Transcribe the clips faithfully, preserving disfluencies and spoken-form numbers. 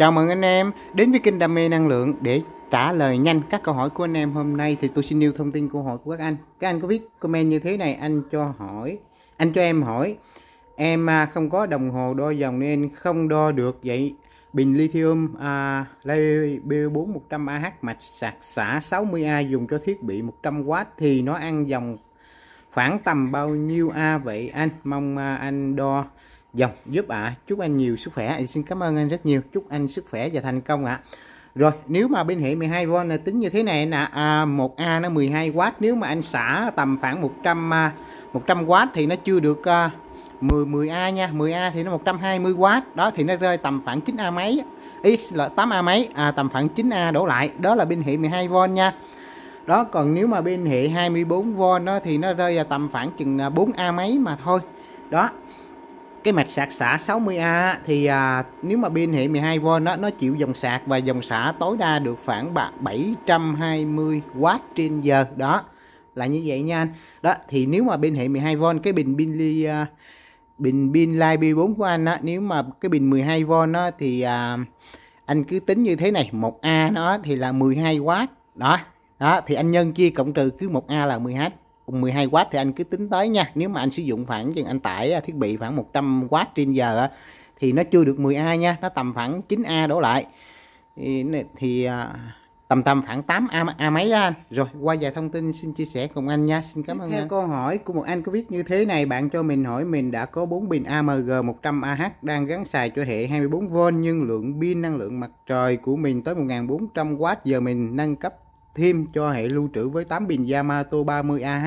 Chào mừng anh em đến với kênh Đam mê năng lượng để trả lời nhanh các câu hỏi của anh em. Hôm nay thì tôi xin nêu thông tin câu hỏi của các anh. Các anh có viết comment như thế này: anh cho hỏi, anh cho em hỏi, em không có đồng hồ đo dòng nên không đo được, vậy bình lithium à, B bốn một trăm A H mạch sạc xả sáu mươi A dùng cho thiết bị một trăm oát thì nó ăn dòng khoảng tầm bao nhiêu A vậy anh? Mong anh đo dòng giúp ạ. À. Chúc anh nhiều sức khỏe. Anh xin cảm ơn anh rất nhiều. Chúc anh sức khỏe và thành công ạ. À. Rồi, nếu mà bên hệ mười hai vôn là tính như thế này nè, à, một A nó mười hai oát, nếu mà anh xả tầm khoảng một trăm một trăm oát thì nó chưa được à, mười mười A nha. mười A thì nó một trăm hai mươi oát. Đó thì nó rơi tầm khoảng chín A mấy. Ý là tám A mấy, à, tầm khoảng chín A đổ lại. Đó là bên hệ mười hai vôn nha. Đó, còn nếu mà bên hệ hai mươi bốn vôn đó thì nó rơi vào tầm khoảng chừng bốn A mấy mà thôi. Đó. Cái mạch sạc xả sáu mươi A thì à, nếu mà pin hệ mười hai vôn đó, nó chịu dòng sạc và dòng xả tối đa được khoảng bảy trăm hai mươi oát trên giờ. Đó là như vậy nha anh. Đó thì nếu mà pin hệ mười hai vôn, cái bình pin li uh, bình pin Li B bốn của anh á, nếu mà cái pin mười hai vôn đó thì à, anh cứ tính như thế này, một A nó thì là mười hai oát. Đó. Đó thì anh nhân chia cộng trừ, cứ một A là mười hai mười hai oát thì anh cứ tính tới nha. Nếu mà anh sử dụng khoảng chừng anh tải thiết bị khoảng một trăm oát trên giờ thì nó chưa được mười A nha, nó tầm khoảng chín A đổ lại. Thì, thì tầm tầm khoảng tám A, A mấy đó anh. Rồi qua vài thông tin xin chia sẻ cùng anh nha. Xin cảm ơn anh. Câu hỏi của một anh có viết như thế này: bạn cho mình hỏi, mình đã có bốn pin A M G một trăm A H đang gắn xài cho hệ hai mươi bốn vôn nhưng lượng pin năng lượng mặt trời của mình tới một nghìn bốn trăm oát, giờ mình nâng cấp thêm cho hệ lưu trữ với tám pin Yamato ba mươi A H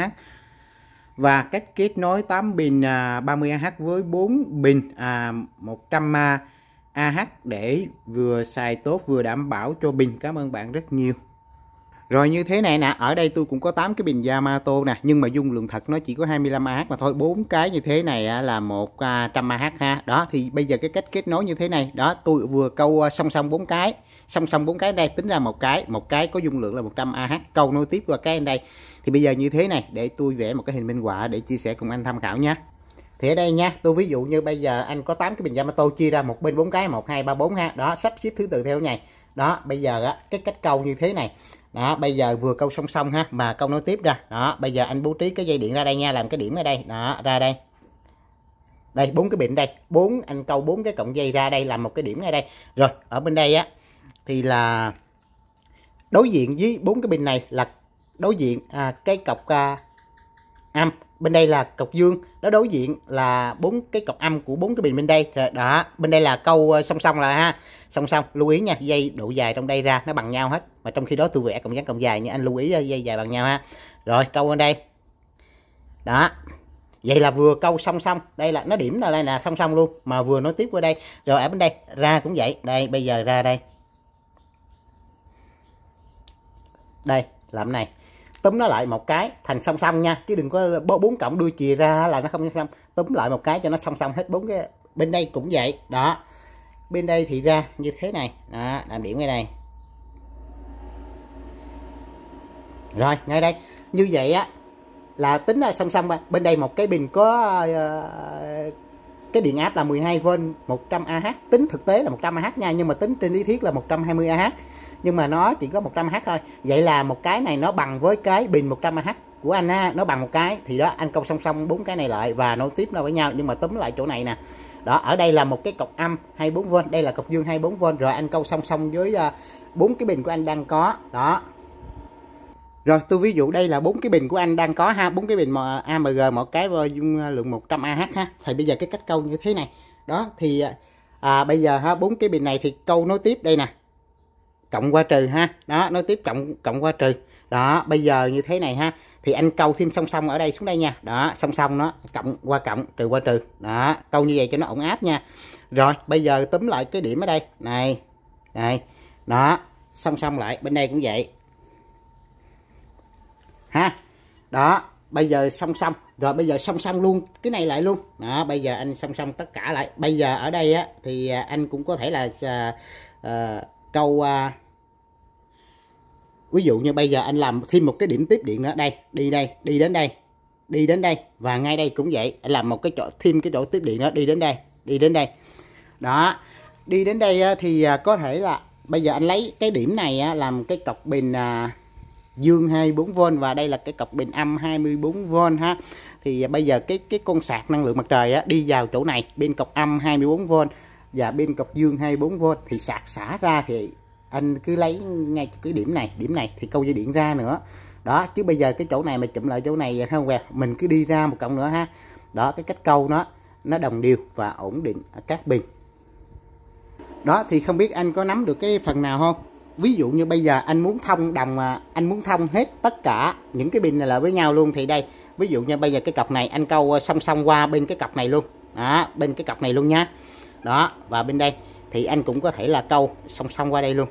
và cách kết nối tám pin ba mươi A H với bốn pin à, một trăm A H để vừa xài tốt vừa đảm bảo cho pin. Cảm ơn bạn rất nhiều. Rồi như thế này nè, ở đây tôi cũng có tám cái pin Yamato nè, nhưng mà dung lượng thật nó chỉ có hai mươi lăm A H mà thôi. Bốn cái như thế này là một trăm A H ha. Đó thì bây giờ cái cách kết nối như thế này, đó tôi vừa câu song song bốn cái, song song bốn cái đây tính ra một cái, một cái có dung lượng là một trăm A H, câu nối tiếp qua cái đây. Thì bây giờ như thế này, để tôi vẽ một cái hình minh họa để chia sẻ cùng anh tham khảo nha. Thì ở đây nha, tôi ví dụ như bây giờ anh có tám cái pin Yamato chia ra một bên bốn cái, một hai ba bốn ha. Đó, sắp xếp thứ tự theo này. Đó, bây giờ á cái cách câu như thế này. Đó, bây giờ vừa câu song song ha, mà câu nối tiếp ra. Đó, bây giờ anh bố trí cái dây điện ra đây nha, làm cái điểm ở đây. Đó, ra đây. Đây, bốn cái pin đây, bốn anh câu bốn cái cọng dây ra đây làm một cái điểm ở đây. Rồi, ở bên đây á thì là đối diện với bốn cái pin này là đối diện à, cái cọc à, âm, bên đây là cọc dương, đó đối diện là bốn cái cọc âm của bốn cái pin bên đây. Đó, bên đây là câu song song là ha, song song. Lưu ý nha, dây độ dài trong đây ra nó bằng nhau hết, mà trong khi đó tôi vẽ cộng dáng cộng dài, nhưng anh lưu ý dây dài bằng nhau ha. Rồi câu bên đây. Đó. Vậy là vừa câu song song, đây là nó điểm là đây là song song luôn, mà vừa nối tiếp qua đây. Rồi ở bên đây ra cũng vậy. Đây bây giờ ra đây. Đây làm này, túm nó lại một cái thành song song nha, chứ đừng có bốn cộng đuôi chìa ra là nó không song song. Túm lại một cái cho nó song song hết bốn cái. Bên đây cũng vậy. Đó, bên đây thì ra như thế này. Đó, làm điểm ngay đây. Rồi ngay đây như vậy á là tính là song song. Bên đây một cái pin có uh, cái điện áp là mười hai vôn một trăm A H, tính thực tế là một trăm A H nha, nhưng mà tính trên lý thuyết là một trăm hai mươi A H, nhưng mà nó chỉ có một trăm A H thôi. Vậy là một cái này nó bằng với cái pin một trăm A H của anh á, nó bằng một cái. Thì đó, anh câu song song bốn cái này lại và nối tiếp nó với nhau, nhưng mà túm lại chỗ này nè. Đó, ở đây là một cái cọc âm hai mươi bốn vôn, đây là cọc dương hai mươi bốn vôn, rồi anh câu song song với bốn uh, cái pin của anh đang có. Đó. Rồi tôi ví dụ đây là bốn cái pin của anh đang có ha, bốn cái pin A M G một cái dung lượng một trăm A H ha. Thì bây giờ cái cách câu như thế này. Đó thì à, bây giờ ha, bốn cái pin này thì câu nối tiếp đây nè, cộng qua trừ ha. Đó, nối tiếp cộng cộng qua trừ. Đó, bây giờ như thế này ha, thì anh câu thêm song song ở đây xuống đây nha. Đó, song song nó cộng qua cộng, trừ qua trừ. Đó, câu như vậy cho nó ổn áp nha. Rồi, bây giờ túm lại cái điểm ở đây. Này. Này. Đó, song song lại, bên đây cũng vậy. Ha. Đó, bây giờ song song. Rồi bây giờ song song luôn cái này lại luôn. Đó, bây giờ anh song song tất cả lại. Bây giờ ở đây á thì anh cũng có thể là uh, uh, câu uh, ví dụ như bây giờ anh làm thêm một cái điểm tiếp điện nữa, đây, đi đây, đi đến đây, đi đến đây, và ngay đây cũng vậy, anh làm một cái chỗ thêm cái chỗ tiếp điện đó, đi đến đây, đi đến đây. Đó, đi đến đây á, thì à, có thể là bây giờ anh lấy cái điểm này á, làm cái cọc pin à, dương hai mươi bốn vôn và đây là cái cọc pin âm hai mươi bốn vôn ha. Thì à, bây giờ cái cái con sạc năng lượng mặt trời á, đi vào chỗ này, bên cọc âm hai mươi bốn vôn và bên cọc dương hai mươi bốn vôn thì sạc xả ra thì anh cứ lấy ngay cái điểm này, điểm này thì câu dây điện ra nữa. Đó, chứ bây giờ cái chỗ này mà chụm lại chỗ này không quẹt, mình cứ đi ra một cộng nữa ha. Đó, cái cách câu nó nó đồng đều và ổn định ở các pin. Đó thì không biết anh có nắm được cái phần nào không? Ví dụ như bây giờ anh muốn thông đồng, anh muốn thông hết tất cả những cái pin này lại với nhau luôn thì đây, ví dụ như bây giờ cái cọc này anh câu song song qua bên cái cọc này luôn. Đó, bên cái cọc này luôn nha. Đó, và bên đây thì anh cũng có thể là câu song song qua đây luôn.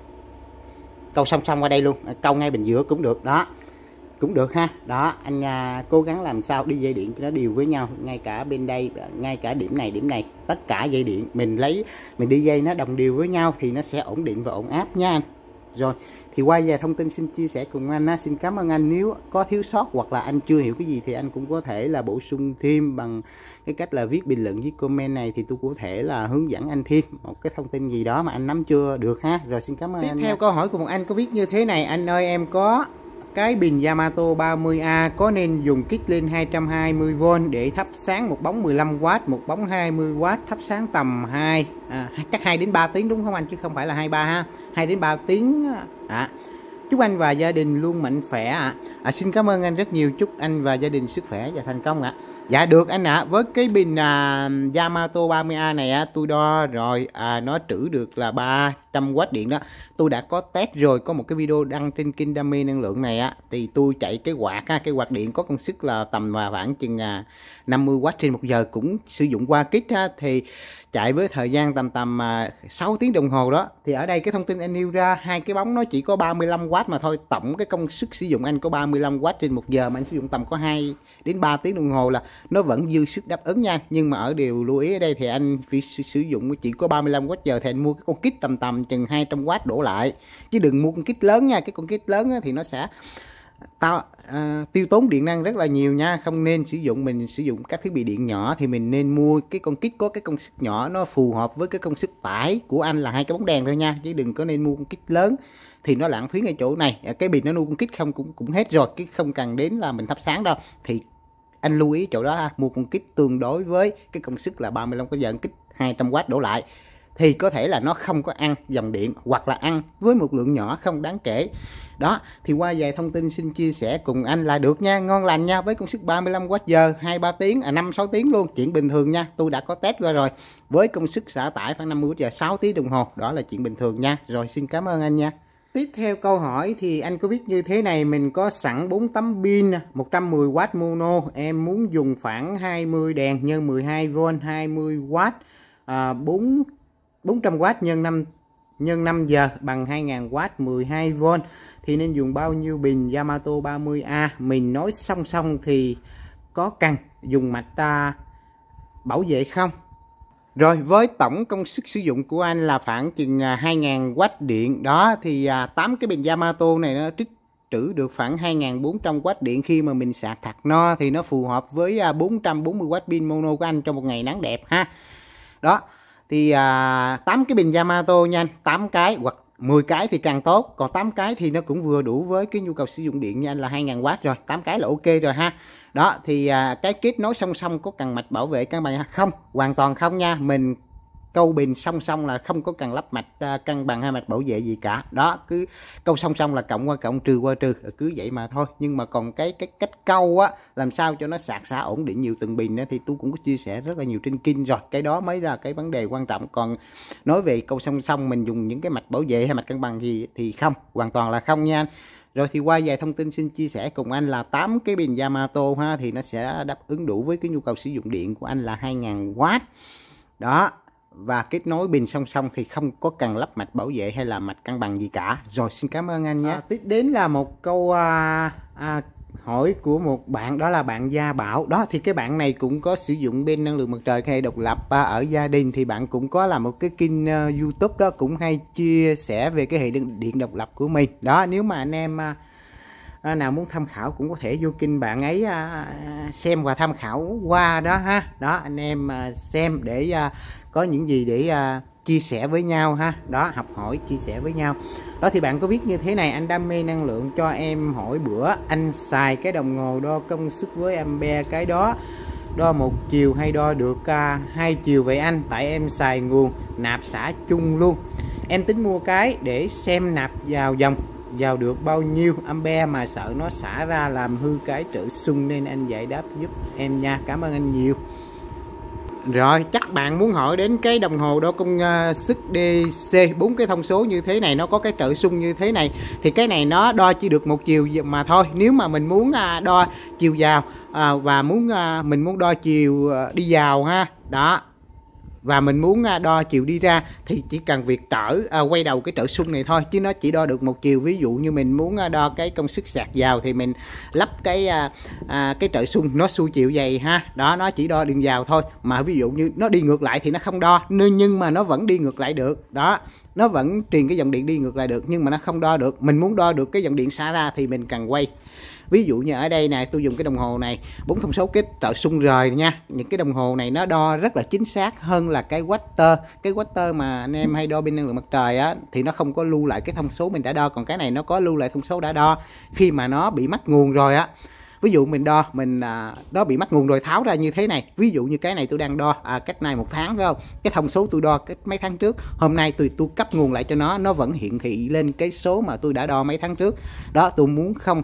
Câu song song qua đây luôn, câu ngay bên giữa cũng được đó. Cũng được ha. Đó, anh à, cố gắng làm sao đi dây điện cho nó đều với nhau, ngay cả bên đây, ngay cả điểm này, điểm này, tất cả dây điện mình lấy mình đi dây nó đồng đều với nhau thì nó sẽ ổn định và ổn áp nha anh. Rồi, thì qua vài thông tin xin chia sẻ cùng anh á, xin cảm ơn anh. Nếu có thiếu sót hoặc là anh chưa hiểu cái gì thì anh cũng có thể là bổ sung thêm bằng cái cách là viết bình luận với comment này, thì tôi có thể là hướng dẫn anh thêm một cái thông tin gì đó mà anh nắm chưa được ha. Rồi xin cảm ơn Tiếp anh. Tiếp theo nha. Câu hỏi của một anh có viết như thế này: anh ơi, em có cái pin Yamato ba mươi A, có nên dùng kích lên hai trăm hai mươi vôn để thắp sáng một bóng mười lăm oát, một bóng hai mươi oát, thắp sáng tầm hai à, chắc hai đến ba tiếng đúng không anh, chứ không phải là hai ba ha, hai đến ba tiếng à. Chúc anh và gia đình luôn mạnh khỏe ạ. À. À, xin cảm ơn anh rất nhiều, chúc anh và gia đình sức khỏe và thành công ạ. À. Dạ được anh ạ. À. Với cái pin à, Yamato ba mươi A này á, tôi đo rồi, à, nó trữ được là ba trăm oát điện đó. Tôi đã có test rồi, có một cái video đăng trên kênh Đam mê năng lượng này á, thì tôi chạy cái quạt á, cái quạt điện có công suất là tầm và khoảng chừng à, năm mươi oát trên một giờ, cũng sử dụng qua kích á, thì chạy với thời gian tầm tầm à, sáu tiếng đồng hồ đó. Thì ở đây cái thông tin anh nêu ra, hai cái bóng nó chỉ có ba mươi lăm oát mà thôi, tổng cái công suất sử dụng anh có ba mươi lăm oát trên một giờ mà anh sử dụng tầm có hai đến ba tiếng đồng hồ là nó vẫn dư sức đáp ứng nha. Nhưng mà ở điều lưu ý ở đây thì anh phải sử dụng chỉ có ba mươi lăm oát giờ thì anh mua cái con kit tầm tầm chừng hai trăm oát đổ lại, chứ đừng mua con kit lớn nha. Cái con kit lớn thì nó sẽ tao à, tiêu tốn điện năng rất là nhiều nha. Không nên sử dụng, mình sử dụng các thiết bị điện nhỏ thì mình nên mua cái con kit có cái công suất nhỏ, nó phù hợp với cái công suất tải của anh là hai cái bóng đèn thôi nha, chứ đừng có nên mua con kit lớn thì nó lãng phí ngay chỗ này. Cái pin nó nuôi con kit không cũng cũng hết rồi, cái không cần đến là mình thắp sáng đâu. Thì anh lưu ý chỗ đó ha, mua con kit tương đối với cái công suất là ba mươi lăm cái giờ, kit hai trăm oát đổ lại thì có thể là nó không có ăn dòng điện, hoặc là ăn với một lượng nhỏ không đáng kể. Đó, thì qua vài thông tin xin chia sẻ cùng anh là được nha, ngon lành nha. Với công suất ba mươi lăm oát giờ, hai ba tiếng, à năm sáu tiếng luôn, chuyện bình thường nha. Tôi đã có test qua rồi. Với công suất xả tải khoảng năm mươi oát giờ, sáu tiếng đồng hồ, đó là chuyện bình thường nha. Rồi xin cảm ơn anh nha. Tiếp theo câu hỏi thì anh có viết như thế này: mình có sẵn bốn tấm pin một trăm mười oát mono, em muốn dùng khoảng hai mươi đèn nhân mười hai vôn, hai mươi oát, à, bốn bốn trăm oát nhân năm nhân năm giờ bằng hai nghìn oát, mười hai vôn thì nên dùng bao nhiêu pin Yamato ba mươi A? Mình nói song song thì có cần dùng mạch à, bảo vệ không? Rồi, với tổng công suất sử dụng của anh là khoảng chừng hai nghìn oát điện đó, thì à, tám cái pin Yamato này nó trích trữ được khoảng hai nghìn bốn trăm oát điện. Khi mà mình sạc thật no thì nó phù hợp với à, bốn trăm bốn mươi oát pin mono của anh trong một ngày nắng đẹp ha. Đó, thì à, tám cái pin Yamato nha anh, tám cái hoặc mười cái thì càng tốt, còn tám cái thì nó cũng vừa đủ với cái nhu cầu sử dụng điện như anh là hai nghìn oát rồi, tám cái là ok rồi ha. Đó, thì à, cái kết nối song song có cần mạch bảo vệ cân bằng không? Hoàn toàn không nha. Mình câu pin song song là không có cần lắp mạch à, cân bằng hay mạch bảo vệ gì cả. Đó, cứ câu song song là cộng qua cộng, trừ qua trừ, cứ vậy mà thôi. Nhưng mà còn cái cái cách câu á, làm sao cho nó sạc xả ổn định nhiều từng pin đó, thì tôi cũng có chia sẻ rất là nhiều trên kênh rồi. Cái đó mới là cái vấn đề quan trọng. Còn nói về câu song song mình dùng những cái mạch bảo vệ hay mạch cân bằng gì thì không, hoàn toàn là không nha anh. Rồi thì qua vài thông tin xin chia sẻ cùng anh là tám cái pin Yamato ha, thì nó sẽ đáp ứng đủ với cái nhu cầu sử dụng điện của anh là hai nghìn oát. Đó, và kết nối pin song song thì không có cần lắp mạch bảo vệ hay là mạch cân bằng gì cả. Rồi xin cảm ơn anh nhé. À, tiếp đến là một câu à, à, hỏi của một bạn, đó là bạn Gia Bảo. Đó, thì cái bạn này cũng có sử dụng pin năng lượng mặt trời hay độc lập à, ở gia đình, thì bạn cũng có là một cái kênh uh, YouTube đó, cũng hay chia sẻ về cái hệ điện, điện độc lập của mình. Đó, nếu mà anh em uh, À, nào muốn tham khảo cũng có thể vô kênh bạn ấy à, xem và tham khảo qua đó ha. Đó, anh em à, xem để à, có những gì để à, chia sẻ với nhau ha, đó, học hỏi chia sẻ với nhau. Đó thì bạn có viết như thế này: anh đam mê năng lượng, cho em hỏi bữa anh xài cái đồng hồ đo công suất với ampere, cái đó đo một chiều hay đo được uh, hai chiều vậy anh? Tại em xài nguồn nạp xả chung luôn, em tính mua cái để xem nạp vào dòng vào được bao nhiêu ampere mà sợ nó xả ra làm hư cái trợ xung, nên anh giải đáp giúp em nha, cảm ơn anh nhiều. Rồi, chắc bạn muốn hỏi đến cái đồng hồ đo công uh, suất đê xê, bốn cái thông số như thế này, nó có cái trợ xung như thế này, thì cái này nó đo chỉ được một chiều mà thôi. Nếu mà mình muốn uh, đo chiều vào uh, và muốn uh, mình muốn đo chiều uh, đi vào ha, đó, và mình muốn đo chiều đi ra thì chỉ cần việc trở à, quay đầu cái trợ xung này thôi, chứ nó chỉ đo được một chiều. Ví dụ như mình muốn đo cái công suất sạc vào thì mình lắp cái à, à, cái trợ xung nó xuôi chiều dày ha, đó, nó chỉ đo đường vào thôi. Mà ví dụ như nó đi ngược lại thì nó không đo, nhưng mà nó vẫn đi ngược lại được, đó, nó vẫn truyền cái dòng điện đi ngược lại được, nhưng mà nó không đo được. Mình muốn đo được cái dòng điện xả ra thì mình cần quay. Ví dụ như ở đây này, tôi dùng cái đồng hồ này bốn thông số cái trợ xung rời nha. Những cái đồng hồ này nó đo rất là chính xác hơn là cái Wattter. Cái Wattter mà anh em hay đo pin năng lượng mặt trời á, thì nó không có lưu lại cái thông số mình đã đo, còn cái này nó có lưu lại thông số đã đo khi mà nó bị mất nguồn rồi á. Ví dụ mình đo, mình à, đó bị mất nguồn rồi tháo ra như thế này. Ví dụ như cái này tôi đang đo à, cách nay một tháng phải không? Cái thông số tôi đo cách mấy tháng trước, hôm nay tôi tôi cấp nguồn lại cho nó, nó vẫn hiển thị lên cái số mà tôi đã đo mấy tháng trước. Đó, tôi muốn không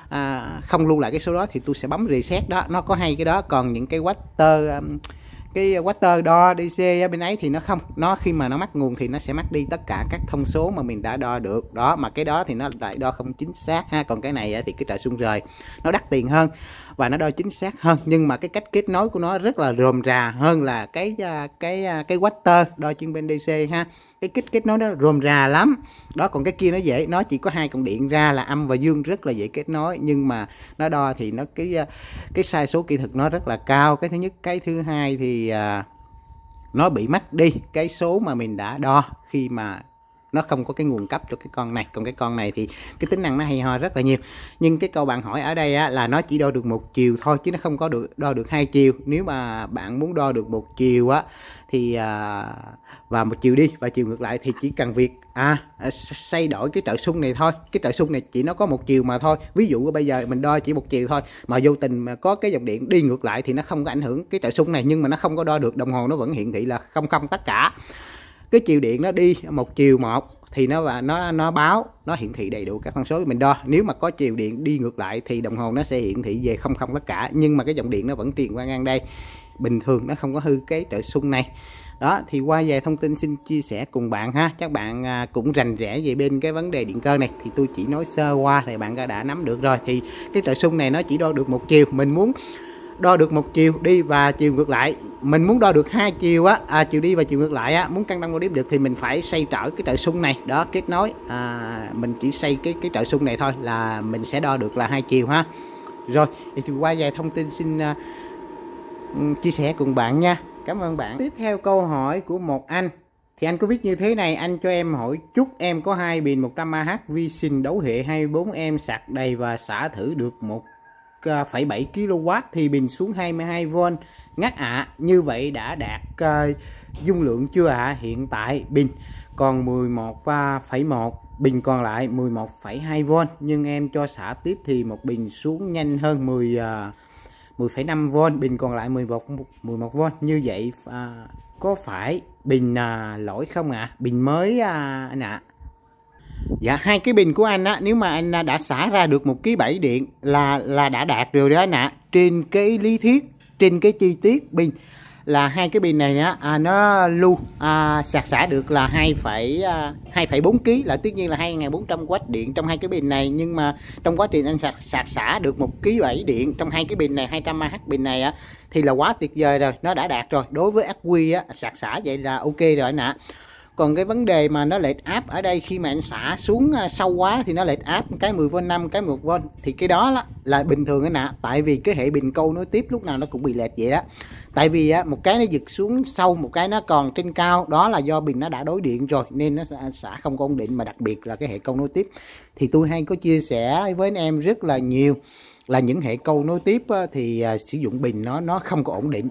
À, không lưu lại cái số đó thì tôi sẽ bấm reset, đó, nó có hay cái đó. Còn những cái Wattter cái Wattter đo đê xê bên ấy thì nó không, nó khi mà nó mất nguồn thì nó sẽ mất đi tất cả các thông số mà mình đã đo được, đó, mà cái đó thì nó lại đo không chính xác ha. Còn cái này thì cái trợ xung rời nó đắt tiền hơn và nó đo chính xác hơn, nhưng mà cái cách kết nối của nó rất là rườm rà hơn là cái cái cái Wattter đo trên bên đê xê ha. Cái kết kết nối nó rườm rà lắm đó, còn cái kia nó dễ, nó chỉ có hai cổng điện ra là âm và dương, rất là dễ kết nối, nhưng mà nó đo thì nó cái cái sai số kỹ thuật nó rất là cao. Cái thứ nhất. Cái thứ hai thì à, nó bị mất đi cái số mà mình đã đo khi mà nó không có cái nguồn cấp cho cái con này. Còn cái con này thì cái tính năng nó hay ho rất là nhiều. Nhưng cái câu bạn hỏi ở đây á, là nó chỉ đo được một chiều thôi, chứ nó không có được đo được hai chiều. Nếu mà bạn muốn đo được một chiều á thì à, và một chiều đi và chiều ngược lại thì chỉ cần việc à xây đổi cái trợ xung này thôi. Cái trợ xung này chỉ nó có một chiều mà thôi. Ví dụ bây giờ mình đo chỉ một chiều thôi, mà vô tình mà có cái dòng điện đi ngược lại thì nó không có ảnh hưởng cái trợ xung này, nhưng mà nó không có đo được, đồng hồ nó vẫn hiển thị là không không tất cả. Cái chiều điện nó đi một chiều một thì nó và nó nó báo, nó hiển thị đầy đủ các thông số mình đo. Nếu mà có chiều điện đi ngược lại thì đồng hồ nó sẽ hiển thị về không không tất cả, nhưng mà cái dòng điện nó vẫn truyền qua ngang đây bình thường, nó không có hư cái trợ xung này. Đó thì qua vài thông tin xin chia sẻ cùng bạn ha. Chắc bạn cũng rành rẽ về bên cái vấn đề điện cơ này thì tôi chỉ nói sơ qua thì bạn đã nắm được rồi. Thì cái trợ xung này nó chỉ đo được một chiều, mình muốn đo được một chiều đi và chiều ngược lại, mình muốn đo được hai chiều á, à, chiều đi và chiều ngược lại á, muốn cân đong đo đếm được thì mình phải xây trở cái trợ xung này đó, kết nối à, mình chỉ xây cái cái trợ xung này thôi là mình sẽ đo được là hai chiều ha. Rồi thì qua vài thông tin xin uh, chia sẻ cùng bạn nha, cảm ơn bạn. Tiếp theo câu hỏi của một anh thì anh có viết như thế này: anh cho em hỏi chúc em có hai pin một trăm a hát vi sinh đấu hệ hai mươi bốn em sạc đầy và xả thử được một phẩy bảy ki lô oát thì pin xuống hai mươi hai vôn ngắt ạ. À, như vậy đã đạt uh, dung lượng chưa ạ? À? Hiện tại pin còn mười một phẩy một, pin còn lại mười một phẩy hai vôn, nhưng em cho xả tiếp thì một pin xuống nhanh hơn mười uh, mười phẩy năm vôn, pin còn lại mười một vôn. Như vậy uh, có phải pin uh, lỗi không ạ? À? Pin mới uh, anh ạ. À. Dạ, hai cái pin của anh á, nếu mà anh đã xả ra được một ký bảy điện là là đã đạt rồi đó anh ạ. Trên cái lý thuyết, trên cái chi tiết pin là hai cái pin này á, à, nó lưu à, sạc xả được là hai phẩy bốn ki lô gam, là tất nhiên là hai nghìn bốn trăm oát điện trong hai cái pin này. Nhưng mà trong quá trình anh sạc sạc xả được một ký bảy điện trong hai cái pin này, hai trăm a hát pin này á, thì là quá tuyệt vời rồi, nó đã đạt rồi. Đối với ắc quy á, sạc xả vậy là ok rồi anh ạ. Còn cái vấn đề mà nó lệch áp ở đây, khi mà anh xả xuống sâu quá thì nó lệch áp cái mười vôn năm, cái một vôn, thì cái đó là, là bình thường anh ạ. Tại vì cái hệ pin câu nối tiếp lúc nào nó cũng bị lệch vậy đó. Tại vì á, một cái nó giật xuống sâu, một cái nó còn trên cao, đó là do pin nó đã đối điện rồi nên nó xả không có ổn định. Mà đặc biệt là cái hệ câu nối tiếp thì tôi hay có chia sẻ với anh em rất là nhiều là những hệ câu nối tiếp á, thì à, sử dụng pin nó nó không có ổn định.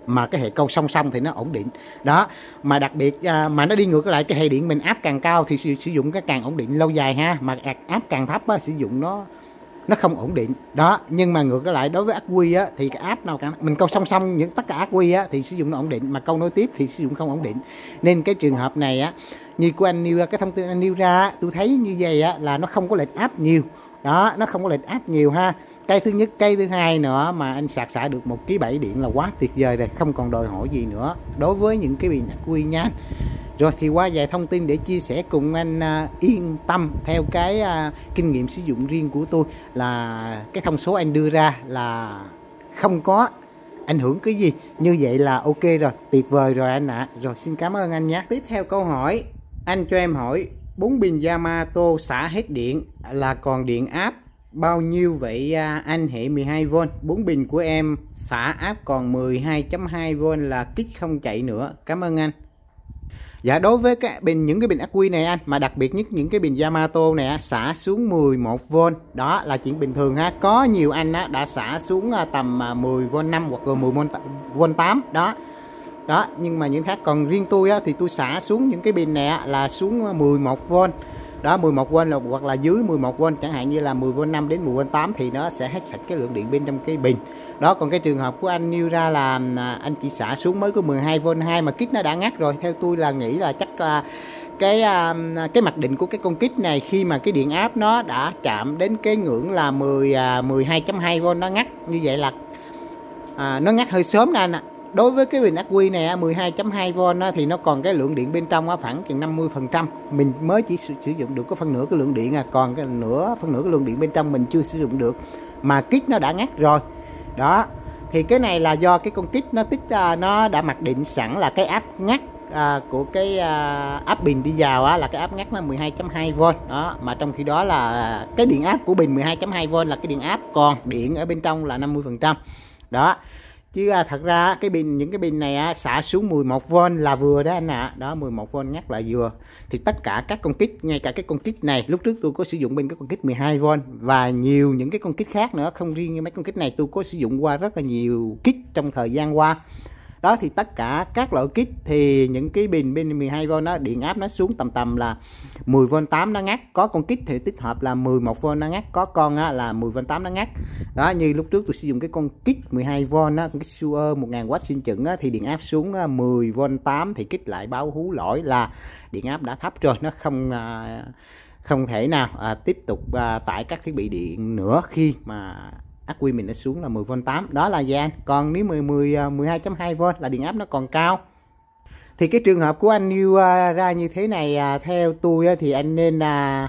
mà cái hệ câu song song thì nó ổn định đó. Mà đặc biệt à, mà nó đi ngược lại, cái hệ điện mình áp càng cao thì sử, sử dụng cái càng ổn định lâu dài ha, mà áp càng thấp á, sử dụng nó nó không ổn định đó. Nhưng mà ngược lại đối với ắc quy á, thì cái áp nào càng mình câu song song những tất cả ắc quy á, thì sử dụng nó ổn định, mà câu nối tiếp thì sử dụng không ổn định. Nên cái trường hợp này á, như của anh nêu ra, cái thông tin anh nêu ra, tôi thấy như vậy á, là nó không có lệch áp nhiều đó, nó không có lệch áp nhiều ha. Cây thứ nhất, cây thứ hai nữa mà anh sạc xả được một ký bảy điện là quá tuyệt vời rồi, không còn đòi hỏi gì nữa đối với những cái pin ắc quy nha. Rồi thì qua vài thông tin để chia sẻ cùng anh uh, yên tâm theo cái uh, kinh nghiệm sử dụng riêng của tôi, là cái thông số anh đưa ra là không có ảnh hưởng cái gì, như vậy là ok rồi, tuyệt vời rồi anh ạ. À. Rồi xin cảm ơn anh nhé. Tiếp theo câu hỏi, anh cho em hỏi bốn pin Yamato xả hết điện là còn điện áp bao nhiêu vậy à, anh? Hệ mười hai vôn, bốn pin của em xả áp còn mười hai chấm hai vôn là kích không chạy nữa. Cảm ơn anh. Dạ, đối với cái pin, những cái pin ắc quy này anh, mà đặc biệt nhất những cái pin Yamato này xả xuống mười một vôn đó là chuyện bình thường ha. Có nhiều anh á, đã xả xuống tầm mười vôn năm hoặc là mười vôn tám đó đó, nhưng mà những khác. Còn riêng tôi á, thì tôi xả xuống những cái pin này á, là xuống mười một vôn đó, mười một vôn là hoặc là dưới mười một vôn, chẳng hạn như là mười vôn năm đến mười vôn tám thì nó sẽ hết sạch cái lượng điện bên trong cái pin đó. Còn cái trường hợp của anh nêu ra là anh chỉ xả xuống mới có mười hai vôn hai mà kích nó đã ngắt rồi, theo tôi là nghĩ là chắc là cái cái mặc định của cái con kích này, khi mà cái điện áp nó đã chạm đến cái ngưỡng là mười mười hai chấm hai vôn nó ngắt, như vậy là à, nó ngắt hơi sớm nè anh ạ. Đối với cái pin ắc quy này mười hai chấm hai vôn thì nó còn cái lượng điện bên trong khoảng chừng năm mươi phần trăm, mình mới chỉ sử, sử dụng được có phân nửa cái lượng điện à, còn cái nửa phân nửa cái lượng điện bên trong mình chưa sử dụng được, mà kích nó đã ngắt rồi đó. Thì cái này là do cái con kích nó tích nó đã mặc định sẵn là cái áp ngắt à, của cái à, áp pin đi vào á, là cái áp ngắt là mười hai chấm hai vôn đó, mà trong khi đó là cái điện áp của pin mười hai chấm hai vôn là cái điện áp, còn điện ở bên trong là năm mươi phần trăm đó. Chứ à, thật ra cái pin, những cái pin này á, xả xuống mười một vôn là vừa đó anh ạ. À. Đó, mười một vôn ngắt là vừa. Thì tất cả các con kích, ngay cả cái con kích này, lúc trước tôi có sử dụng bên cái con kích mười hai vôn và nhiều những cái con kích khác nữa, không riêng như mấy con kích này, tôi có sử dụng qua rất là nhiều kích trong thời gian qua. Đó, thì tất cả các loại kích thì những cái pin bên mười hai vôn đó, điện áp nó xuống tầm tầm là mười vôn tám nó ngắt. Có con kích thì tích hợp là mười một vôn nó ngắt, có con á, là mười vôn tám nó ngắt. Đó, như lúc trước tôi sử dụng cái con kích mười hai vôn á, con kích Shure một nghìn oát sinh chừng á, thì điện áp xuống mười vôn tám thì kích lại báo hú lỗi là điện áp đã thấp rồi, nó không à, không thể nào à, tiếp tục à, tải các thiết bị điện nữa khi mà ắc quy mình nó xuống là mười vôn tám. Đó là vậy anh. Còn nếu mười, mười, mười hai chấm hai vôn là điện áp nó còn cao. Thì cái trường hợp của anh nêu ra như thế này, theo tôi thì anh nên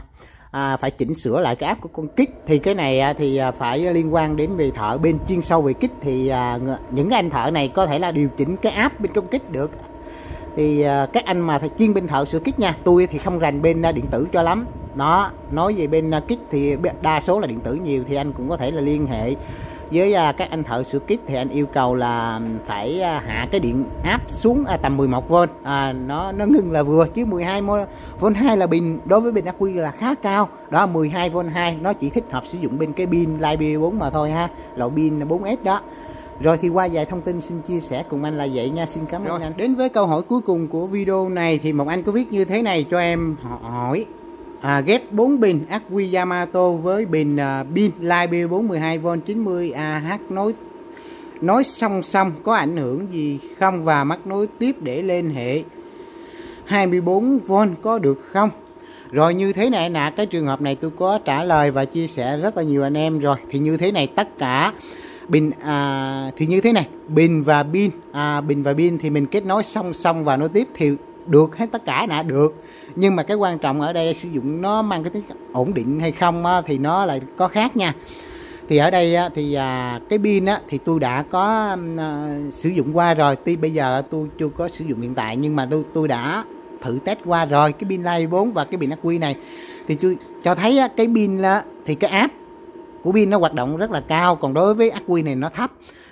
à, phải chỉnh sửa lại cái áp của con kích. Thì cái này thì phải liên quan đến về thợ bên chuyên sâu về kích, thì à, những cái anh thợ này có thể là điều chỉnh cái áp bên con kích được. Thì à, các anh mà chuyên bên thợ sửa kích nha, tôi thì không rành bên điện tử cho lắm. Nó nói về bên kích thì đa số là điện tử nhiều, thì anh cũng có thể là liên hệ với các anh thợ sửa kích, thì anh yêu cầu là phải hạ cái điện áp xuống tầm mười một vôn, à, nó nó ngưng là vừa, chứ mười hai vôn hai là pin đối với pin ắc quy là khá cao đó. Mười hai vôn hai nó chỉ thích hợp sử dụng bên cái pin Li bốn mà thôi ha, loại pin bốn S đó. Rồi thì qua vài thông tin xin chia sẻ cùng anh là vậy nha. Xin cảm ơn Rồi. anh. Đến với câu hỏi cuối cùng của video này thì một anh có viết như thế này cho em hỏi: À, ghép bốn pin ắc quy Yamato với pin uh, pin Li bốn mười hai vôn chín mươi A H nối nối song song có ảnh hưởng gì không, và mắc nối tiếp để lên hệ hai mươi bốn vôn có được không? Rồi như thế này nè, cái trường hợp này tôi có trả lời và chia sẻ rất là nhiều anh em rồi. Thì như thế này, tất cả pin à, thì như thế này, pin và pin à, pin và pin thì mình kết nối song song và nối tiếp thì được hết tất cả nè, được. Nhưng mà cái quan trọng ở đây sử dụng nó mang cái tính ổn định hay không á, thì nó lại có khác nha. Thì ở đây á, thì à, cái pin á, thì tôi đã có à, sử dụng qua rồi. Tuy bây giờ tôi chưa có sử dụng hiện tại, nhưng mà tôi, tôi đã thử test qua rồi. Cái pin Li bốn và cái pin ắc quy này thì tôi cho thấy á, cái pin á, thì cái áp của pin nó hoạt động rất là cao, còn đối với ắc quy này nó thấp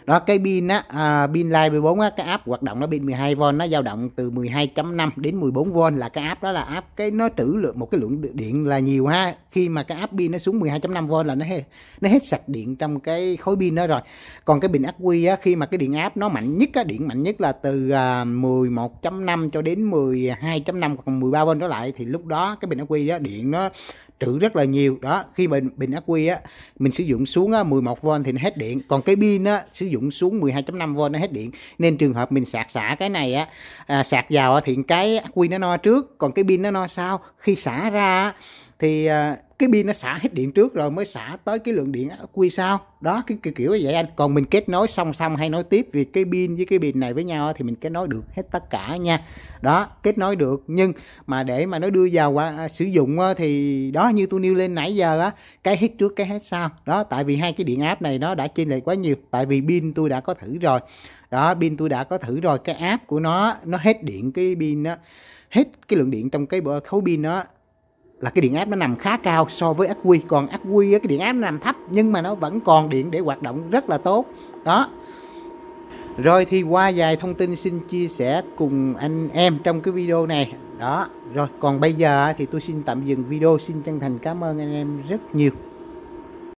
Đó, cái pin á, à, pin Light mười bốn á, cái áp hoạt động nó pin mười hai vôn, nó dao động từ mười hai chấm năm đến mười bốn vôn, là cái áp đó là áp cái nó trữ lượng một cái lượng điện là nhiều ha. Khi mà cái áp pin nó xuống mười hai chấm năm vôn là nó hết nó hết sạch điện trong cái khối pin đó rồi. Còn cái bình ắc quy á, khi mà cái điện áp nó mạnh nhất á, điện mạnh nhất là từ à, mười một chấm năm cho đến mười hai chấm năm còn mười ba vôn trở lại, thì lúc đó cái bình ắc quy đó điện nó trữ rất là nhiều. Đó, khi mình bình ắc quy á mình sử dụng xuống á, mười một vôn thì nó hết điện, còn cái pin á sử dụng xuống mười hai chấm năm vôn nó hết điện. Nên trường hợp mình sạc xả cái này á, à, sạc vào á, thì cái ắc quy nó no trước, còn cái pin nó no sau. Khi xả ra á, thì à, cái pin nó xả hết điện trước rồi mới xả tới cái lượng điện ắc quy sau. Đó, cái, cái kiểu như vậy anh. Còn mình kết nối song song hay nói tiếp, vì cái pin với cái pin này với nhau thì mình kết nối được hết tất cả nha. Đó, kết nối được, nhưng mà để mà nó đưa vào qua sử dụng thì đó, như tôi nêu lên nãy giờ á, cái hết trước cái hết sau. Đó, tại vì hai cái điện áp này nó đã chênh lệch quá nhiều. Tại vì pin tôi đã có thử rồi. Đó, pin tôi đã có thử rồi, cái áp của nó nó hết điện, cái pin đó hết cái lượng điện trong cái khối pin đó, là cái điện áp nó nằm khá cao so với ắc quy. Còn ắc quy cái điện áp nó nằm thấp nhưng mà nó vẫn còn điện để hoạt động rất là tốt. Đó. Rồi thì qua vài thông tin xin chia sẻ cùng anh em trong cái video này. Đó. Rồi còn bây giờ thì tôi xin tạm dừng video. Xin chân thành cảm ơn anh em rất nhiều.